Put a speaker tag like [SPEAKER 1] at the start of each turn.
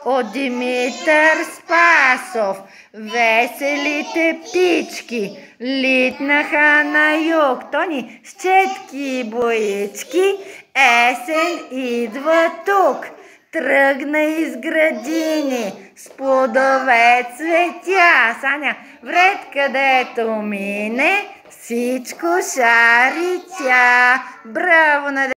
[SPEAKER 1] от Димитър Спасов. Веселите птички литнаха на юг. Тони, с четки боички, есен идва тук. Тръгна из градини с плодове цветя. Саня, вред където мине, всичко шари тя. Браво на